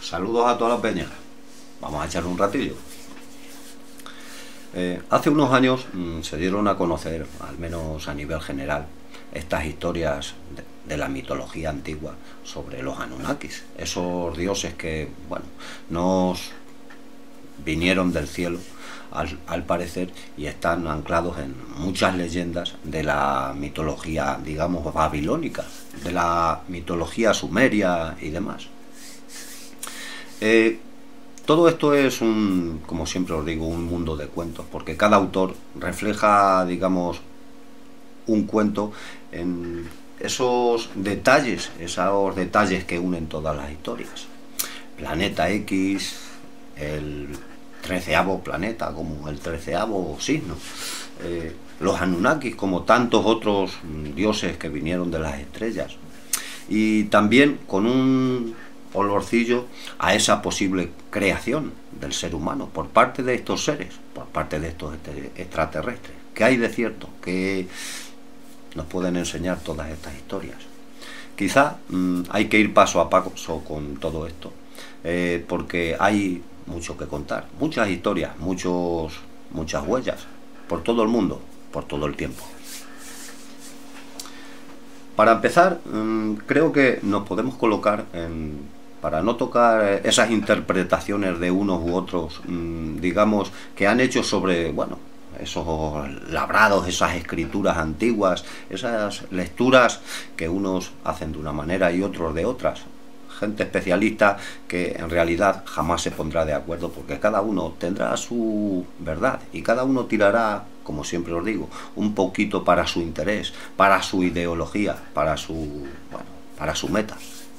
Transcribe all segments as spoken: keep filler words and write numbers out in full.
Saludos a toda la peña. Vamos a echar un ratillo. Eh, hace unos años mmm, se dieron a conocer, al menos a nivel general, estas historias de, de la mitología antigua sobre los Anunnakis, esos dioses que, bueno, nos vinieron del cielo al, al parecer, y están anclados en muchas leyendas de la mitología, digamos, babilónica, de la mitología sumeria y demás. Eh, todo esto es un, como siempre os digo, un mundo de cuentos, porque cada autor refleja, digamos, un cuento en esos detalles, esos detalles que unen todas las historias. Planeta X, el treceavo planeta, como el treceavo signo, eh, los Anunnakis, como tantos otros dioses que vinieron de las estrellas, y también con un olorcillo a esa posible creación del ser humano por parte de estos seres, por parte de estos extraterrestres. ¿Qué hay de cierto? ¿Qué nos pueden enseñar todas estas historias? Quizá mmm, hay que ir paso a paso con todo esto, eh, porque hay mucho que contar, muchas historias, muchos, muchas huellas, por todo el mundo, por todo el tiempo. Para empezar, mmm, creo que nos podemos colocar en... para no tocar esas interpretaciones de unos u otros, mmm, digamos, que han hecho sobre, bueno, esos labrados, esas escrituras antiguas, esas lecturas que unos hacen de una manera y otros de otras. Gente especialista que en realidad jamás se pondrá de acuerdo, porque cada uno tendrá su verdad y cada uno tirará, como siempre os digo, un poquito para su interés, para su ideología, para su, bueno, para su meta.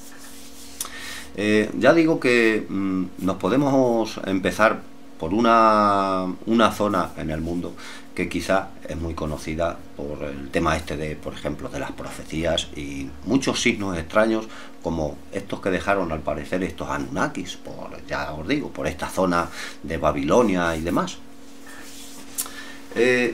Eh, ya digo que mmm, nos podemos empezar por una, una zona en el mundo que quizá es muy conocida por el tema este de, por ejemplo, de las profecías y muchos signos extraños, como estos que dejaron al parecer estos Anunnakis, por, ya os digo, por esta zona de Babilonia y demás. Eh,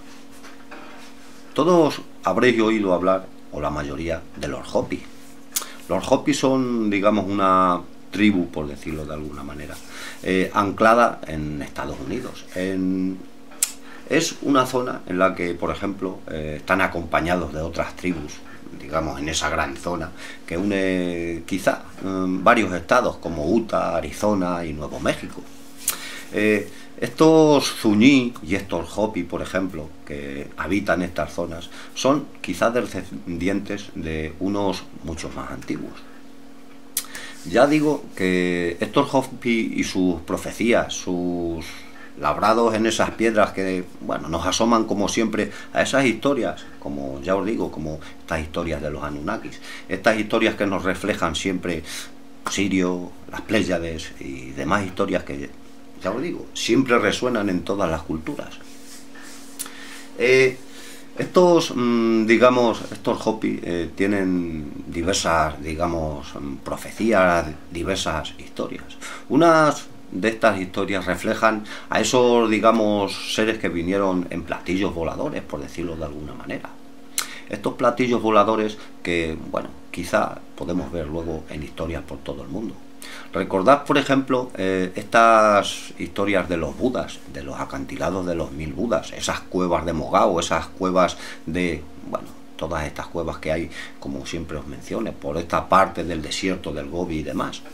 todos habréis oído hablar, o la mayoría, de los Hopi. Los Hopi son, digamos, una tribu, por decirlo de alguna manera, eh, anclada en Estados Unidos. En, es una zona en la que, por ejemplo, eh, están acompañados de otras tribus, digamos, en esa gran zona que une quizá eh, varios estados como Utah, Arizona y Nuevo México. Eh, estos Zuñi y estos Hopi, por ejemplo, que habitan estas zonas, son quizás descendientes de unos muchos más antiguos. Ya digo que estos Hopi y sus profecías, sus labrados en esas piedras que, bueno, nos asoman como siempre a esas historias, como ya os digo, como estas historias de los Anunnakis, estas historias que nos reflejan siempre Sirio, las Pléyades y demás historias que, ya os digo, siempre resuenan en todas las culturas. Eh, estos, mmm, digamos, estos Hopi eh, tienen diversas, digamos, profecías, diversas historias. Unas de estas historias reflejan a esos, digamos, seres que vinieron en platillos voladores, por decirlo de alguna manera. Estos platillos voladores que, bueno, quizá podemos ver luego en historias por todo el mundo. Recordad, por ejemplo, eh, estas historias de los Budas, de los acantilados de los mil Budas, esas cuevas de Mogao, esas cuevas de, bueno, todas estas cuevas que hay, como siempre os mencioné, por esta parte del desierto del Gobi y demás.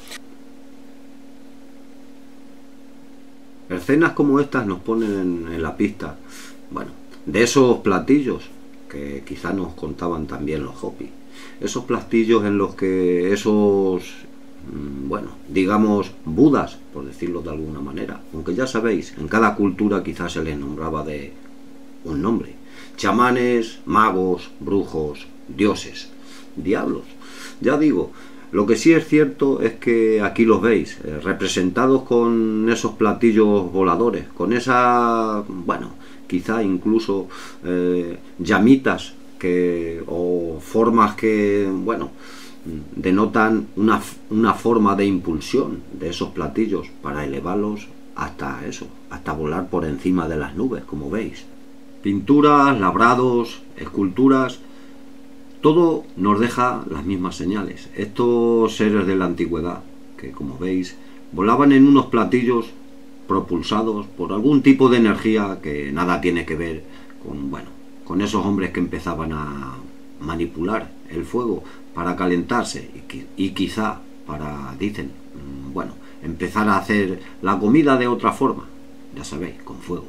Escenas como estas nos ponen en, en la pista, bueno, de esos platillos que quizá nos contaban también los Hopi. Esos platillos en los que esos, bueno, digamos, budas, por decirlo de alguna manera, aunque ya sabéis, en cada cultura quizás se les nombraba de un nombre. Chamanes, magos, brujos, dioses, diablos. Ya digo, lo que sí es cierto es que aquí los veis, eh, representados con esos platillos voladores, con esa, bueno, quizá incluso eh, llamitas que, o formas que, bueno, denotan una, una forma de impulsión de esos platillos para elevarlos hasta eso, hasta volar por encima de las nubes, como veis. Pinturas, labrados, esculturas, todo nos deja las mismas señales. Estos seres de la antigüedad que como veis volaban en unos platillos propulsados por algún tipo de energía que nada tiene que ver con, bueno, con esos hombres que empezaban a manipular el fuego para calentarse y, y quizá para, dicen, bueno, empezar a hacer la comida de otra forma, ya sabéis, con fuego.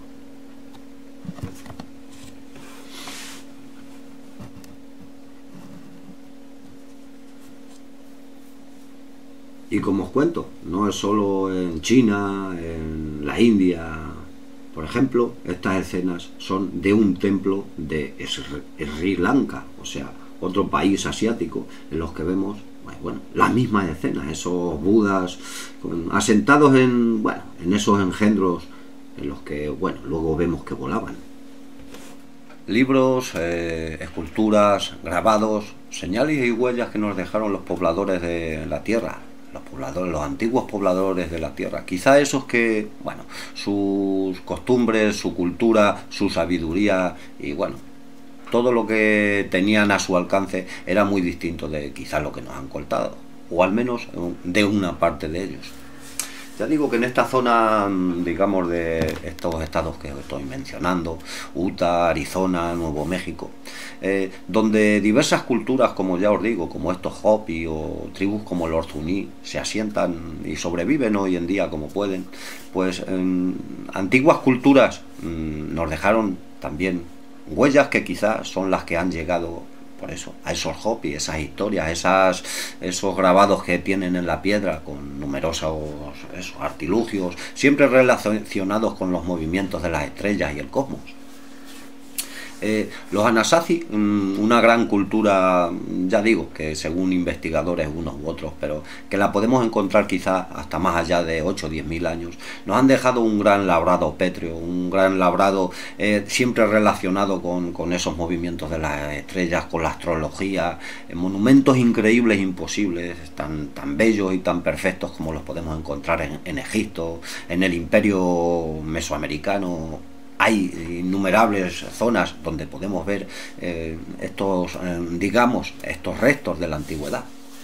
Y como os cuento, no es solo en China, en la India, por ejemplo, estas escenas son de un templo de Sri Lanka, o sea, otro país asiático, en los que vemos, bueno, las mismas escenas, esos budas asentados en, bueno, en esos engendros en los que, bueno, luego vemos que volaban. Libros, eh, esculturas, grabados, señales y huellas que nos dejaron los pobladores de la tierra, los pobladores, los antiguos pobladores de la tierra, quizá esos que, bueno, sus costumbres, su cultura, su sabiduría y, bueno, todo lo que tenían a su alcance era muy distinto de quizá lo que nos han contado, o al menos de una parte de ellos. Ya digo que en esta zona, digamos, de estos estados que os estoy mencionando, Utah, Arizona, Nuevo México, eh, donde diversas culturas, como ya os digo, como estos Hopi o tribus como los Zuni, se asientan y sobreviven hoy en día como pueden, pues eh, antiguas culturas mmm, nos dejaron también huellas que quizás son las que han llegado, por eso, a esos Hopi, esas historias, esas, esos grabados que tienen en la piedra con numerosos esos artilugios, siempre relacionados con los movimientos de las estrellas y el cosmos. Eh, los Anasazi, una gran cultura, ya digo, que según investigadores unos u otros, pero que la podemos encontrar quizá hasta más allá de ocho o diez mil años, nos han dejado un gran labrado pétreo, un gran labrado eh, siempre relacionado con, con esos movimientos de las estrellas, con la astrología, eh, monumentos increíbles, imposibles, tan, tan bellos y tan perfectos como los podemos encontrar en, en Egipto, en el imperio mesoamericano. Hay innumerables zonas donde podemos ver eh, estos, eh, digamos, estos restos de la antigüedad.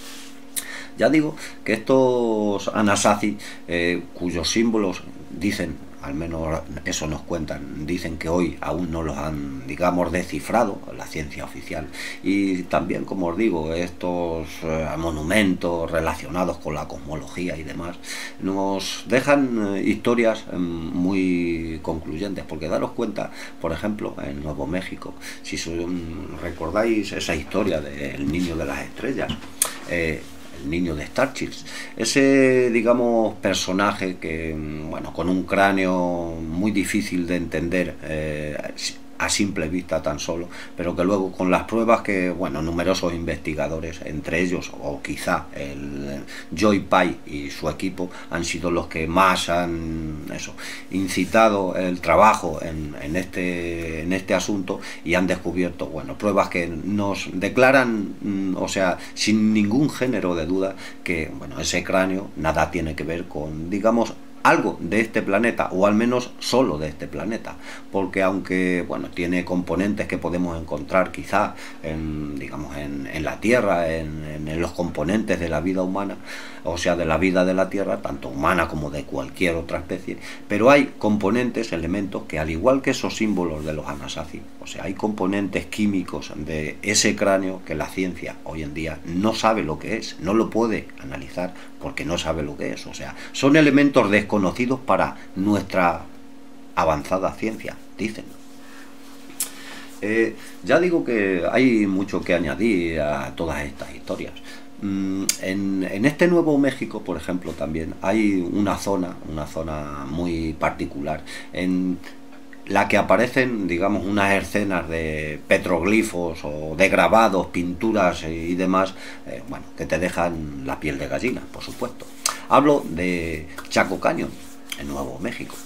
Ya digo que estos Anasazi, eh, cuyos símbolos dicen, al menos eso nos cuentan, dicen que hoy aún no los han, digamos, descifrado la ciencia oficial, y también, como os digo, estos eh, monumentos relacionados con la cosmología y demás, nos dejan eh, historias eh, muy concluyentes, porque daros cuenta, por ejemplo, en Nuevo México, si son, recordáis esa historia del niño de las estrellas, eh, el niño de Starchill, ese, digamos, personaje que, bueno, con un cráneo muy difícil de entender eh, a simple vista tan solo, pero que luego con las pruebas que, bueno, numerosos investigadores, entre ellos, o quizá el Joy Pai y su equipo, han sido los que más han eso, incitado el trabajo en, en, este, en este asunto, y han descubierto, bueno, pruebas que nos declaran, o sea, sin ningún género de duda, que, bueno, ese cráneo nada tiene que ver con, digamos, algo de este planeta, o al menos solo de este planeta, porque aunque, bueno, tiene componentes que podemos encontrar quizá en, digamos, en, en la Tierra, en, en los componentes de la vida humana, o sea, de la vida de la Tierra, tanto humana como de cualquier otra especie, pero hay componentes, elementos que, al igual que esos símbolos de los Anasazi, o sea, hay componentes químicos de ese cráneo que la ciencia hoy en día no sabe lo que es, no lo puede analizar porque no sabe lo que es, o sea, son elementos desconocidos para nuestra avanzada ciencia, dicen. Eh, ya digo que hay mucho que añadir a todas estas historias. En, en este Nuevo México, por ejemplo, también hay una zona, una zona muy particular, en la que aparecen, digamos, unas escenas de petroglifos o de grabados, pinturas y demás, eh, bueno, que te dejan la piel de gallina, por supuesto. Hablo de Chaco Canyon, en Nuevo México.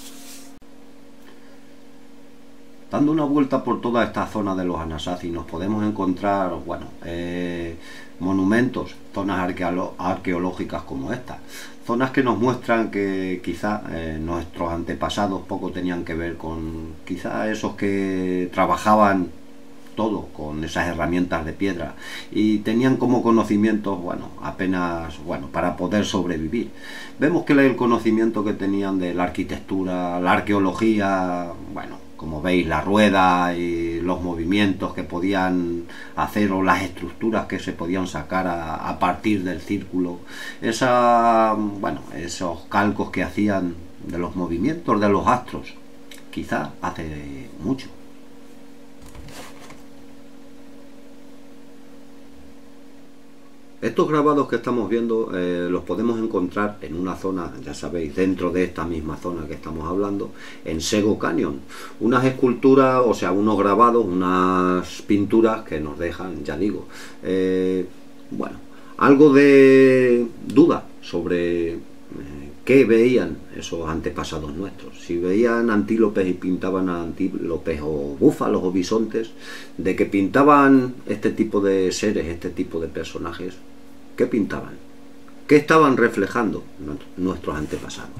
Dando una vuelta por toda esta zona de los Anasazi nos podemos encontrar, bueno, eh, monumentos, zonas arqueolo arqueológicas como esta, zonas que nos muestran que quizá eh, nuestros antepasados poco tenían que ver con quizá esos que trabajaban todo con esas herramientas de piedra y tenían como conocimientos, bueno, apenas, bueno, para poder sobrevivir. Vemos que el conocimiento que tenían de la arquitectura, la arqueología, bueno, como veis, la rueda y los movimientos que podían hacer o las estructuras que se podían sacar a, a partir del círculo, esa, bueno, esos calcos que hacían de los movimientos de los astros, quizá hace mucho. Estos grabados que estamos viendo eh, los podemos encontrar en una zona, ya sabéis, dentro de esta misma zona que estamos hablando, en Sego Canyon. Unas esculturas, o sea, unos grabados, unas pinturas que nos dejan, ya digo, eh, bueno, algo de duda sobre eh, qué veían esos antepasados nuestros. Si veían antílopes y pintaban antílopes o búfalos o bisontes, de que pintaban este tipo de seres, este tipo de personajes, ¿qué pintaban? ¿Qué estaban reflejando nuestros antepasados?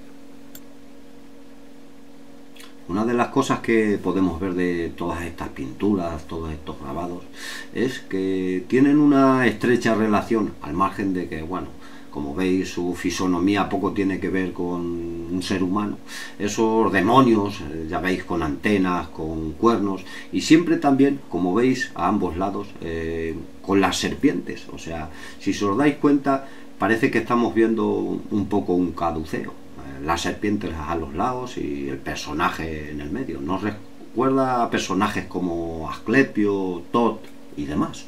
Una de las cosas que podemos ver de todas estas pinturas, todos estos grabados, es que tienen una estrecha relación, al margen de que, bueno, como veis, su fisonomía poco tiene que ver con un ser humano. Esos demonios, ya veis, con antenas, con cuernos, y siempre también, como veis, a ambos lados, eh, con las serpientes. O sea, si os dais cuenta, parece que estamos viendo un poco un caduceo. Eh, las serpientes a los lados y el personaje en el medio. Nos recuerda a personajes como Asclepio, Tot y demás.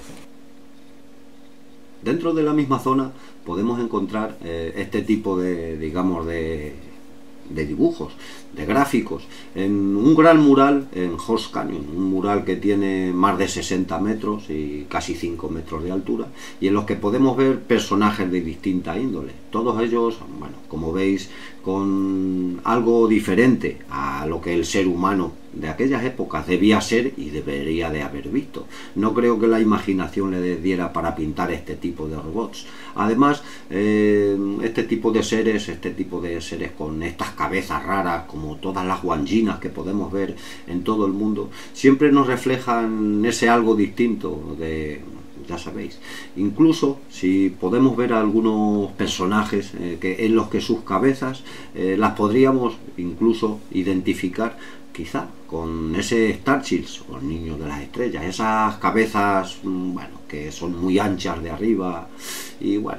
Dentro de la misma zona podemos encontrar eh, este tipo de, digamos, de, de dibujos, de gráficos, en un gran mural en Horse Canyon, un mural que tiene más de sesenta metros y casi cinco metros de altura, y en los que podemos ver personajes de distinta índole, todos ellos, bueno, como veis, con algo diferente a lo que el ser humano de aquellas épocas debía ser y debería de haber visto. No creo que la imaginación le diera para pintar este tipo de robots. Además, eh, este tipo de seres, este tipo de seres con estas cabezas raras, como todas las guanginas que podemos ver en todo el mundo, siempre nos reflejan ese algo distinto de... ya sabéis, incluso si podemos ver a algunos personajes eh, que, en los que sus cabezas eh, las podríamos incluso identificar quizá con ese Starships o el niño de las estrellas, esas cabezas, bueno, que son muy anchas de arriba y bueno.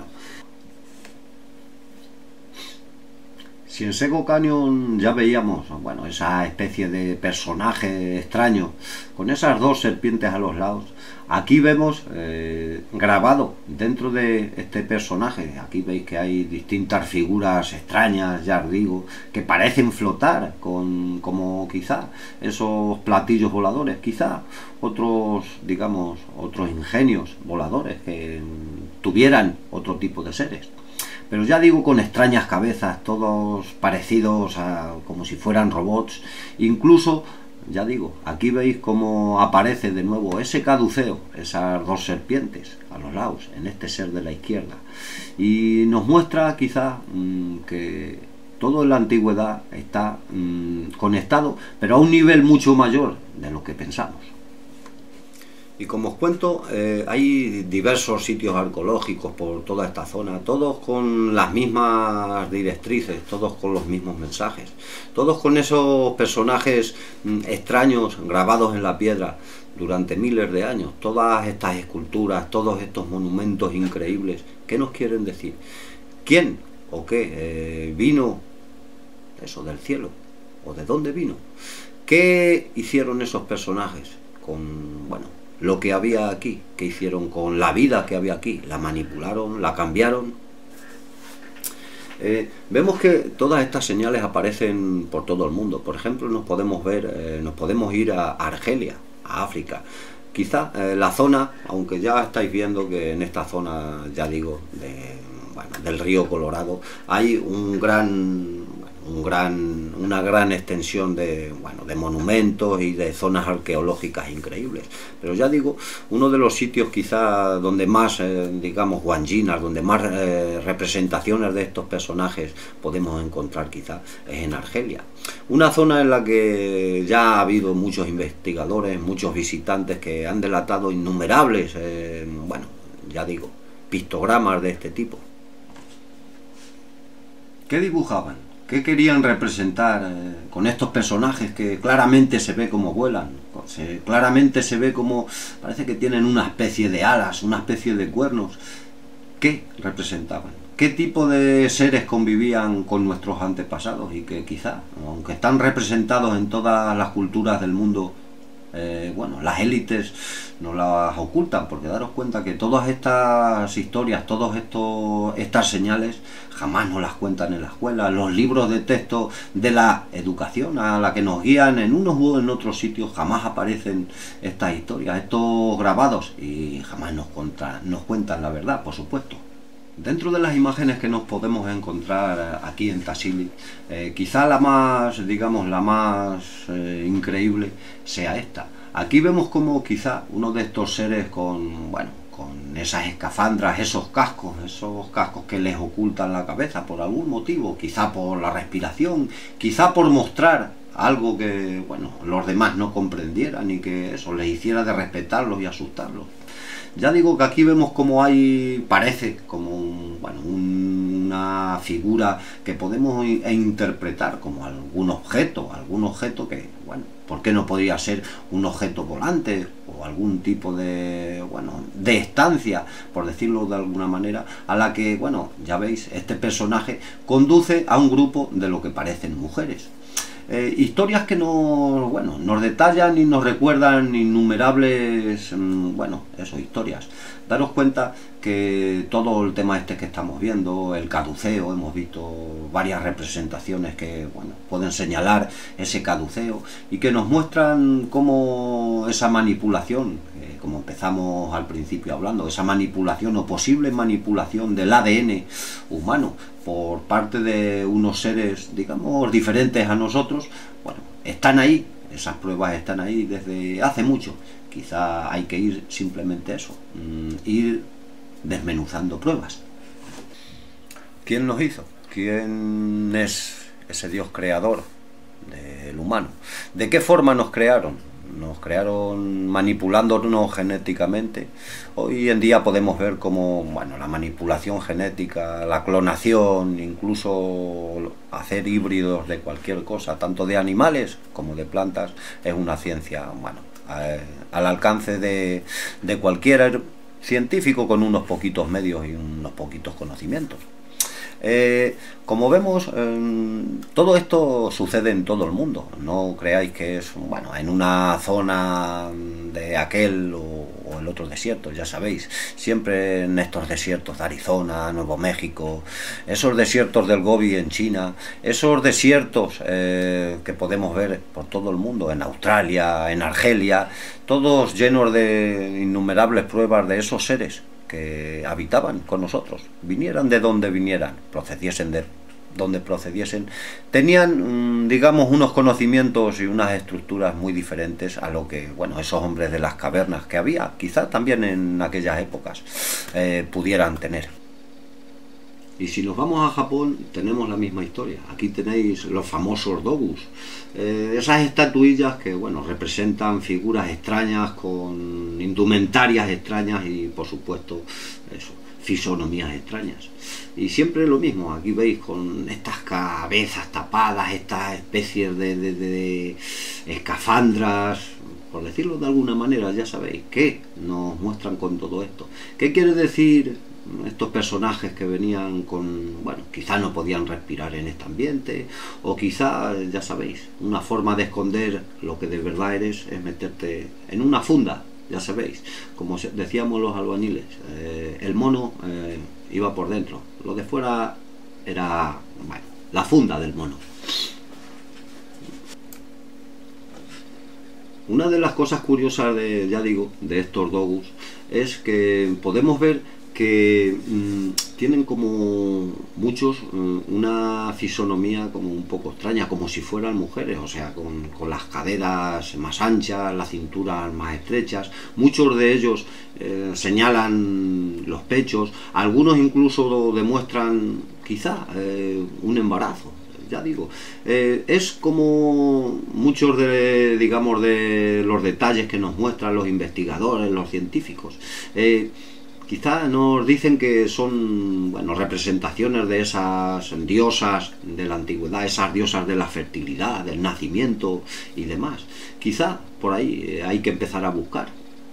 Si en Sego Canyon ya veíamos, bueno, esa especie de personaje extraño con esas dos serpientes a los lados, aquí vemos eh, grabado dentro de este personaje, aquí veis que hay distintas figuras extrañas, ya os digo, que parecen flotar, con, como quizá esos platillos voladores, quizá otros, digamos, otros ingenios voladores que tuvieran otro tipo de seres. Pero ya digo, con extrañas cabezas, todos parecidos a como si fueran robots. Incluso, ya digo, aquí veis cómo aparece de nuevo ese caduceo, esas dos serpientes a los lados, en este ser de la izquierda. Y nos muestra quizá mmm, que todo en la antigüedad está mmm, conectado, pero a un nivel mucho mayor de lo que pensamos. Y como os cuento, eh, hay diversos sitios arqueológicos por toda esta zona, todos con las mismas directrices, todos con los mismos mensajes, todos con esos personajes mm, extraños grabados en la piedra durante miles de años, todas estas esculturas, todos estos monumentos increíbles. ¿Qué nos quieren decir? ¿Quién o qué eh, vino eso del cielo? ¿O de dónde vino? ¿Qué hicieron esos personajes con, bueno, lo que había aquí? ¿Qué hicieron con la vida que había aquí? ¿La manipularon? ¿La cambiaron? Eh, vemos que todas estas señales aparecen por todo el mundo. Por ejemplo, nos podemos ver, eh, nos podemos ir a Argelia, a África. Quizá eh, la zona, aunque ya estáis viendo que en esta zona, ya digo, de, bueno, del río Colorado, hay un gran, un gran, una gran extensión de, bueno, de monumentos y de zonas arqueológicas increíbles. Pero ya digo, uno de los sitios quizá donde más, eh, digamos, guanginas, donde más eh, representaciones de estos personajes podemos encontrar quizá es en Argelia. Una zona en la que ya ha habido muchos investigadores, muchos visitantes que han delatado innumerables, eh, bueno, ya digo, pictogramas de este tipo. ¿Qué dibujaban? ¿Qué querían representar eh, con estos personajes que claramente se ve como vuelan? Se, claramente se ve como, parece que tienen una especie de alas, una especie de cuernos. ¿Qué representaban? ¿Qué tipo de seres convivían con nuestros antepasados? Y que quizá, aunque están representados en todas las culturas del mundo, Eh, bueno, las élites no las ocultan, porque daros cuenta que todas estas historias, todas estas señales jamás nos las cuentan en la escuela. Los libros de texto de la educación a la que nos guían en unos u en otros sitios jamás aparecen estas historias, estos grabados, y jamás nos cuentan, nos cuentan la verdad, por supuesto. Dentro de las imágenes que nos podemos encontrar aquí en Tassili, eh, quizá la más, digamos, la más eh, increíble sea esta. Aquí vemos como quizá uno de estos seres con, bueno, con esas escafandras, esos cascos, esos cascos que les ocultan la cabeza por algún motivo, quizá por la respiración, quizá por mostrar algo que, bueno, los demás no comprendieran y que eso les hiciera de respetarlos y asustarlos. Ya digo que aquí vemos como hay, parece como un, bueno, una figura que podemos interpretar como algún objeto, algún objeto que, bueno, ¿por qué no podría ser un objeto volante o algún tipo de, bueno, de estancia, por decirlo de alguna manera, a la que, bueno, ya veis, este personaje conduce a un grupo de lo que parecen mujeres. Eh, historias que nos, bueno, nos detallan y nos recuerdan innumerables, mmm, bueno, eso, historias. Daros cuenta que todo el tema este que estamos viendo, el caduceo, hemos visto varias representaciones que, bueno, pueden señalar ese caduceo y que nos muestran cómo esa manipulación, eh, como empezamos al principio hablando, esa manipulación o posible manipulación del A D N humano por parte de unos seres, digamos, diferentes a nosotros, bueno, están ahí, esas pruebas están ahí desde hace mucho. Quizá hay que ir simplemente a eso, ir desmenuzando pruebas. ¿Quién nos hizo? ¿Quién es ese Dios creador del humano? ¿De qué forma nos crearon? Nos crearon manipulándonos genéticamente. Hoy en día podemos ver cómo, bueno, la manipulación genética, la clonación, incluso hacer híbridos de cualquier cosa, tanto de animales como de plantas, es una ciencia, bueno, eh, al alcance de, de cualquier científico con unos poquitos medios y unos poquitos conocimientos. Eh, como vemos, eh, todo esto sucede en todo el mundo. No creáis que es, bueno, en una zona de aquel o, o el otro desierto, ya sabéis. Siempre en estos desiertos de Arizona, Nuevo México, esos desiertos del Gobi en China, esos desiertos eh, que podemos ver por todo el mundo, en Australia, en Argelia, todos llenos de innumerables pruebas de esos seres que habitaban con nosotros, vinieran de donde vinieran, procediesen de donde procediesen, tenían, digamos, unos conocimientos y unas estructuras muy diferentes a lo que, bueno, esos hombres de las cavernas que había, quizá también en aquellas épocas, eh, pudieran tener. Y si nos vamos a Japón, tenemos la misma historia. Aquí tenéis los famosos dogus, eh, esas estatuillas que, bueno, representan figuras extrañas con indumentarias extrañas y, por supuesto, eso, fisonomías extrañas. Y siempre lo mismo, aquí veis con estas cabezas tapadas, estas especies de, de, de escafandras, por decirlo de alguna manera, ya sabéis, ¿qué nos muestran con todo esto? ¿Qué quiere decir estos personajes que venían con, bueno, quizá no podían respirar en este ambiente, o quizá, ya sabéis, una forma de esconder lo que de verdad eres es meterte en una funda, ya sabéis, como decíamos los albañiles, eh, el mono eh, iba por dentro, lo de fuera era, bueno, la funda del mono. Una de las cosas curiosas de, ya digo, de estos dogus es que podemos ver que mmm, tienen como muchos mmm, una fisonomía como un poco extraña, como si fueran mujeres, o sea, con, con las caderas más anchas, las cinturas más estrechas. Muchos de ellos eh, señalan los pechos, algunos incluso demuestran quizá eh, un embarazo. Ya digo, eh, es como muchos de, digamos, de los detalles que nos muestran los investigadores, los científicos. Eh, quizá nos dicen que son, bueno, representaciones de esas diosas de la antigüedad, esas diosas de la fertilidad, del nacimiento y demás. Quizá por ahí eh, hay que empezar a buscar.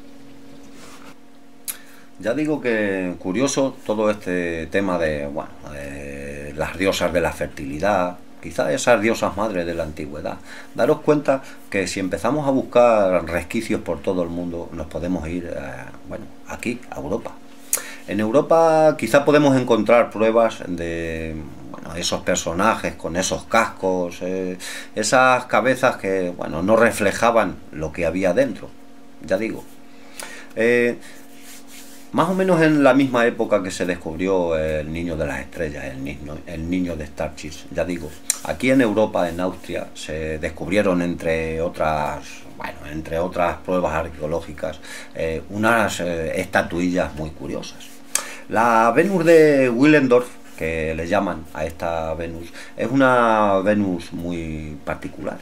Ya digo que curioso todo este tema de, bueno, de las diosas de la fertilidad, quizás esas diosas madres de la antigüedad. Daros cuenta que si empezamos a buscar resquicios por todo el mundo, nos podemos ir, eh, bueno, aquí, a Europa. En Europa quizá podemos encontrar pruebas de, bueno, esos personajes con esos cascos, eh, esas cabezas que, bueno, no reflejaban lo que había dentro, ya digo. Eh, Más o menos en la misma época que se descubrió el niño de las estrellas, el niño, el niño de Starship, ya digo, aquí en Europa, en Austria, se descubrieron entre otras, bueno, entre otras pruebas arqueológicas, eh, unas eh, estatuillas muy curiosas. La Venus de Willendorf, que le llaman a esta Venus, es una Venus muy particular.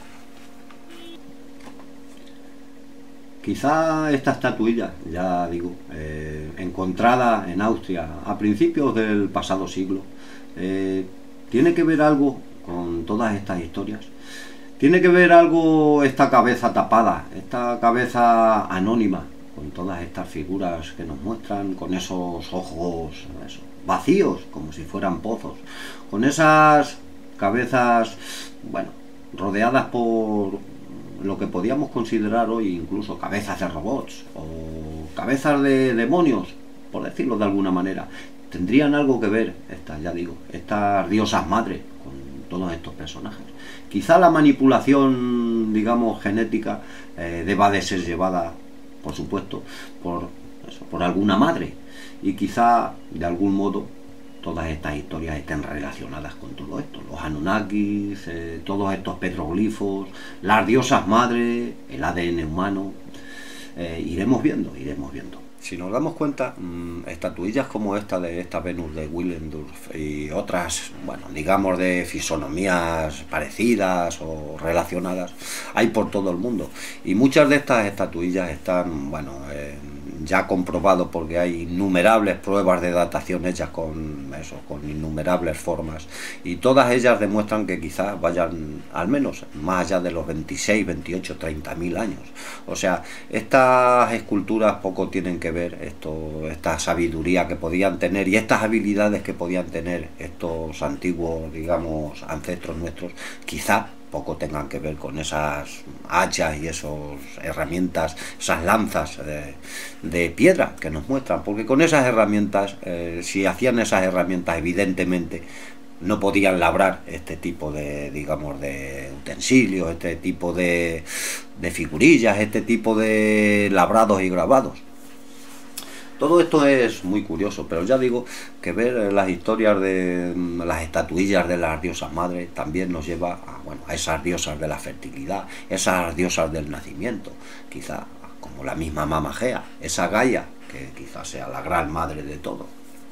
Quizá esta estatuilla, ya digo, eh, encontrada en Austria a principios del pasado siglo, eh, tiene que ver algo con todas estas historias. Tiene que ver algo esta cabeza tapada, esta cabeza anónima, con todas estas figuras que nos muestran, con esos ojos eso, vacíos, como si fueran pozos, con esas cabezas, bueno, rodeadas por lo que podíamos considerar hoy incluso cabezas de robots o cabezas de demonios, por decirlo de alguna manera. Tendrían algo que ver estas, ya digo, estas diosas madres con todos estos personajes. Quizá la manipulación, digamos, genética eh, deba de ser llevada, por supuesto, por, eso, por alguna madre, y quizá de algún modo todas estas historias estén relacionadas con todo esto, los Anunnakis, eh, todos estos petroglifos, las diosas madres, el A D N humano. Eh, iremos viendo, iremos viendo. Si nos damos cuenta, mmm, estatuillas como esta de esta Venus de Willendorf y otras, bueno, digamos de fisonomías parecidas o relacionadas, hay por todo el mundo. Y muchas de estas estatuillas están, bueno, eh, ya comprobado porque hay innumerables pruebas de datación hechas con eso, con innumerables formas, y todas ellas demuestran que quizás vayan al menos más allá de los veintiséis, veintiocho, treinta mil años. O sea, estas esculturas poco tienen que ver esto, esta sabiduría que podían tener y estas habilidades que podían tener estos antiguos, digamos, ancestros nuestros, quizá poco tengan que ver con esas hachas y esas herramientas, esas lanzas de, de piedra que nos muestran, porque con esas herramientas, eh, si hacían esas herramientas, evidentemente no podían labrar este tipo de, digamos, de utensilios, este tipo de, de figurillas, este tipo de labrados y grabados. Todo esto es muy curioso, pero ya digo que ver las historias de las estatuillas de las diosas madres también nos lleva a, bueno, a esas diosas de la fertilidad, esas diosas del nacimiento, quizá como la misma Mama Gea, esa Gaia, que quizás sea la gran madre de todo.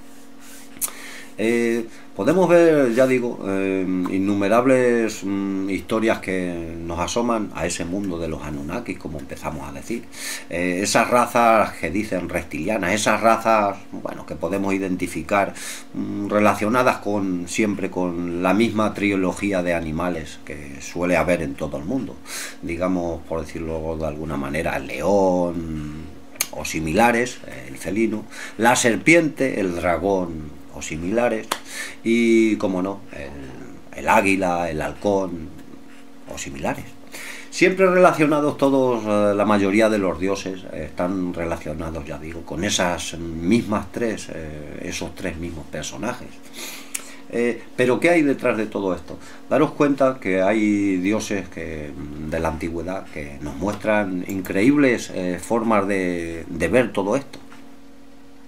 Eh, podemos ver, ya digo, eh, innumerables mm, historias que nos asoman a ese mundo de los Anunnakis, como empezamos a decir. Eh, esas razas que dicen reptilianas, esas razas, bueno, que podemos identificar mm, relacionadas con siempre con la misma trilogía de animales que suele haber en todo el mundo. Digamos, por decirlo de alguna manera, el león o similares, el felino, la serpiente, el dragón o similares, y como no, el, el águila, el halcón o similares. Siempre relacionados todos, eh, la mayoría de los dioses eh, están relacionados, ya digo, con esas mismas tres, eh, esos tres mismos personajes. Eh, pero ¿qué hay detrás de todo esto? Daros cuenta que hay dioses que, de la antigüedad que nos muestran increíbles eh, formas de, de ver todo esto.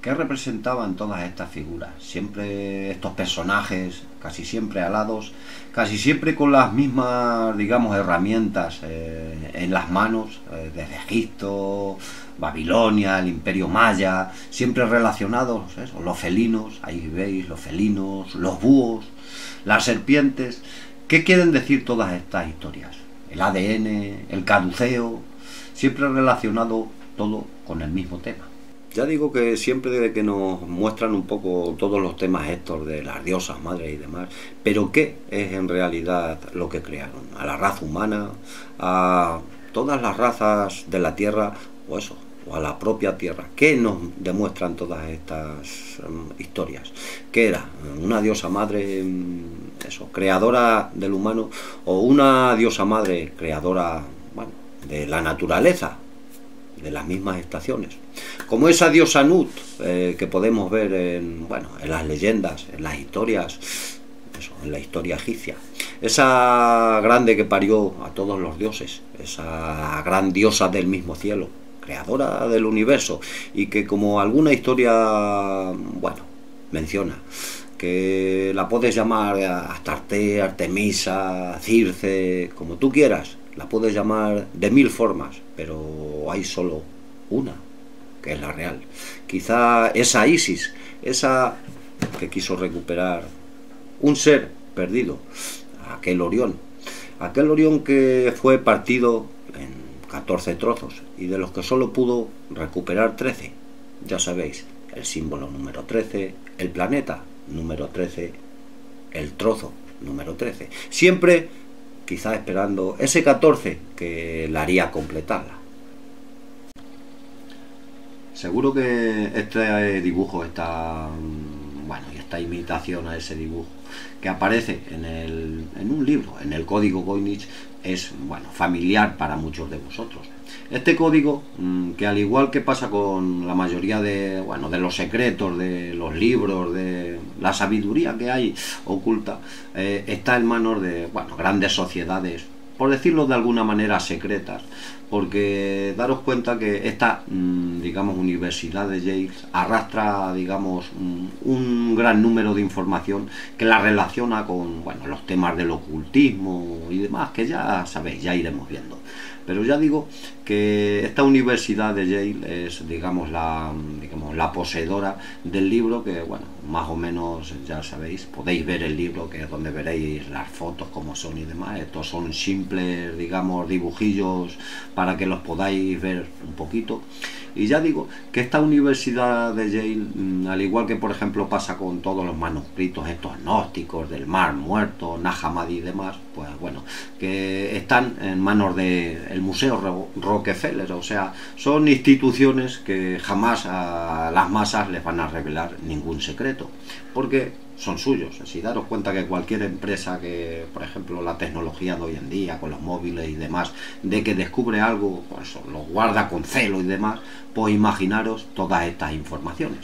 ¿Qué representaban todas estas figuras? Siempre estos personajes, casi siempre alados, casi siempre con las mismas, digamos, herramientas eh, en las manos, eh, desde Egipto, Babilonia, el Imperio Maya, siempre relacionados, eso, los felinos, ahí veis, los felinos, los búhos, las serpientes. ¿Qué quieren decir todas estas historias? El A D N, el caduceo, siempre relacionado todo con el mismo tema. Ya digo que siempre desde que nos muestran un poco todos los temas estos de las diosas, madres y demás, pero ¿qué es en realidad lo que crearon? ¿A la raza humana? ¿A todas las razas de la Tierra? ¿O eso? ¿O a la propia Tierra? ¿Qué nos demuestran todas estas um, historias? ¿Qué era? ¿Una diosa madre, eso, creadora del humano? ¿O una diosa madre creadora, bueno, de la naturaleza? De las mismas estaciones, como esa diosa Nut eh, que podemos ver en, bueno, en las leyendas, en las historias, eso, en la historia egipcia, esa grande que parió a todos los dioses, esa gran diosa del mismo cielo, creadora del universo, y que como alguna historia, bueno, menciona, que la puedes llamar Astarte, Artemisa, Circe, como tú quieras, la puedes llamar de mil formas, pero hay solo una, que es la real. Quizá esa Isis, esa que quiso recuperar un ser perdido, aquel Orión, aquel Orión que fue partido en catorce trozos y de los que solo pudo recuperar trece. Ya sabéis, el símbolo número trece, el planeta número trece, el trozo número trece. Siempre quizá esperando ese catorce que la haría completarla. Seguro que este dibujo, esta, bueno, y esta imitación a ese dibujo que aparece en, el, en un libro, en el código Voynich, es, bueno, familiar para muchos de vosotros. Este código, que al igual que pasa con la mayoría de, bueno, de los secretos, de los libros, de la sabiduría que hay oculta, eh, está en manos de, bueno, grandes sociedades, por decirlo de alguna manera, secretas, porque daros cuenta que esta, digamos, Universidad de Yale arrastra, digamos, un gran número de información que la relaciona con, bueno, los temas del ocultismo y demás, que ya sabéis, ya iremos viendo. Pero ya digo que esta Universidad de Yale es, digamos, la, digamos, la poseedora del libro, que, bueno, más o menos ya sabéis, podéis ver el libro, que es donde veréis las fotos como son y demás. Estos son simples, digamos, dibujillos para que los podáis ver un poquito. Y ya digo que esta Universidad de Yale, al igual que por ejemplo pasa con todos los manuscritos estos gnósticos del Mar Muerto, Nag Hammadi y demás, pues bueno, que están en manos del Museo Rockefeller, o sea, son instituciones que jamás a las masas les van a revelar ningún secreto, porque son suyos. Si daros cuenta que cualquier empresa que, por ejemplo, la tecnología de hoy en día, con los móviles y demás, de que descubre algo, pues lo guarda con celo y demás, pues imaginaros todas estas informaciones.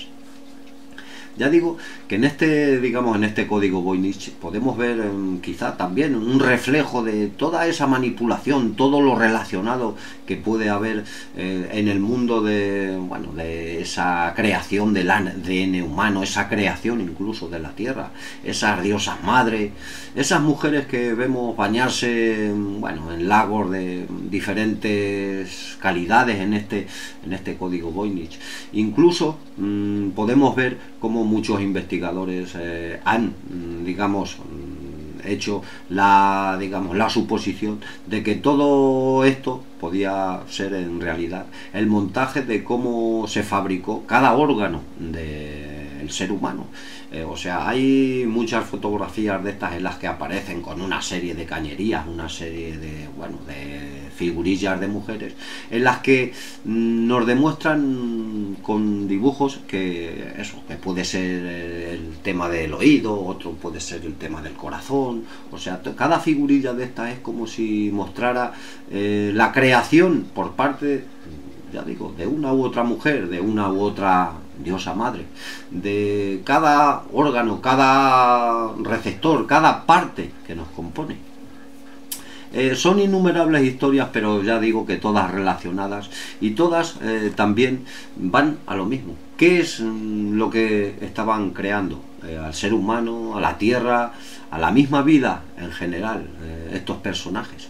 Ya digo que en este, digamos, en este código Voynich podemos ver eh, quizá también un reflejo de toda esa manipulación, todo lo relacionado que puede haber eh, en el mundo de, bueno, de esa creación del A D N humano, esa creación incluso de la Tierra, esas diosas madres, esas mujeres que vemos bañarse, bueno, en lagos de diferentes calidades en este, en este código Voynich. Incluso mmm, podemos ver cómo muchos investigadores eh, han, digamos, hecho la, digamos, la suposición de que todo esto podía ser en realidad el montaje de cómo se fabricó cada órgano del ser humano. Eh, o sea, hay muchas fotografías de estas en las que aparecen con una serie de cañerías, una serie de, bueno, de figurillas de mujeres, en las que mm, nos demuestran con dibujos que eso, que puede ser el tema del oído, otro puede ser el tema del corazón. O sea, cada figurilla de estas es como si mostrara eh, la creación por parte, ya digo, de una u otra mujer, de una u otra diosa madre, de cada órgano, cada receptor, cada parte que nos compone. Eh, son innumerables historias, pero ya digo que todas relacionadas y todas eh, también van a lo mismo. ¿Qué es mm, lo que estaban creando? Eh, al ser humano, a la tierra, a la misma vida en general, eh, estos personajes.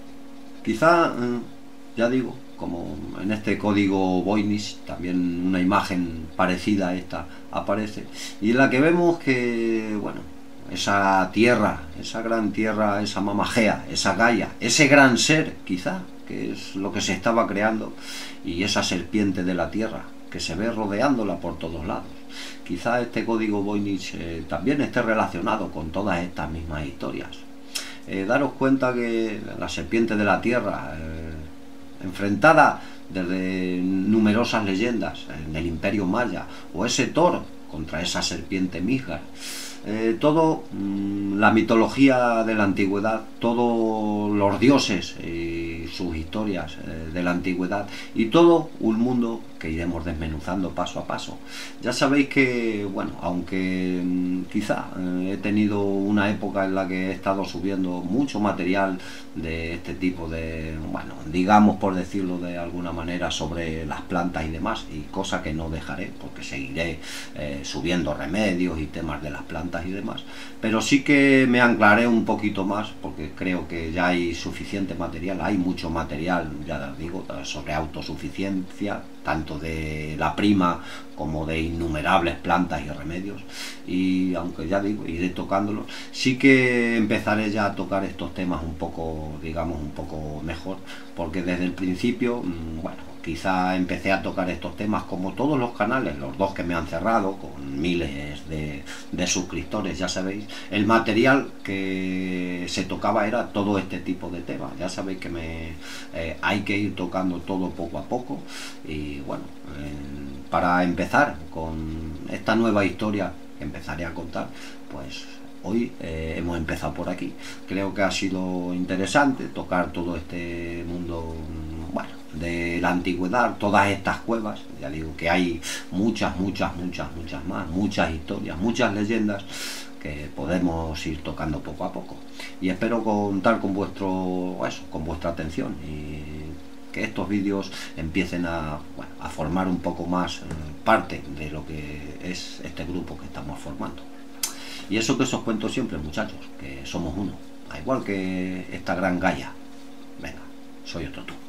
Quizá, eh, ya digo, como en este código Voynich, también una imagen parecida a esta aparece, y en la que vemos que, bueno, esa tierra, esa gran tierra, esa mamagea, esa Gaia, ese gran ser, quizá, que es lo que se estaba creando, y esa serpiente de la tierra, que se ve rodeándola por todos lados. Quizá este código Voynich eh, también esté relacionado con todas estas mismas historias. Eh, daros cuenta que la serpiente de la tierra, eh, enfrentada desde numerosas leyendas en el Imperio Maya, o ese Thor contra esa serpiente Midgard, eh, todo mmm, la mitología de la antigüedad, todos los dioses y sus historias eh, de la antigüedad, y todo un mundo que iremos desmenuzando paso a paso. Ya sabéis que, bueno, aunque mmm, quizá eh, he tenido una época en la que he estado subiendo mucho material de este tipo de, bueno, digamos por decirlo de alguna manera, sobre las plantas y demás, y cosa que no dejaré, porque seguiré eh, subiendo remedios y temas de las plantas y demás, pero sí que me anclaré un poquito más, porque creo que ya hay suficiente material, hay mucho material, ya digo, sobre autosuficiencia, tanto de la prima como de innumerables plantas y remedios, y aunque ya digo, iré tocándolos, sí que empezaré ya a tocar estos temas un poco, digamos, un poco mejor, porque desde el principio, bueno, quizá empecé a tocar estos temas como todos los canales, los dos que me han cerrado, con miles de, de suscriptores, ya sabéis, el material que se tocaba era todo este tipo de temas. Ya sabéis que me eh, hay que ir tocando todo poco a poco, y bueno, eh, para empezar con esta nueva historia que empezaré a contar, pues hoy eh, hemos empezado por aquí. Creo que ha sido interesante tocar todo este mundo, bueno, de la antigüedad, todas estas cuevas. Ya digo que hay muchas, muchas, muchas, muchas más, muchas historias, muchas leyendas que podemos ir tocando poco a poco. Y espero contar con vuestro, eso, con vuestra atención, y que estos vídeos empiecen a, bueno, a formar un poco más eh, parte de lo que es este grupo que estamos formando. Y eso que os cuento siempre, muchachos, que somos uno, al igual que esta gran Gaia. Venga, soy otro tú.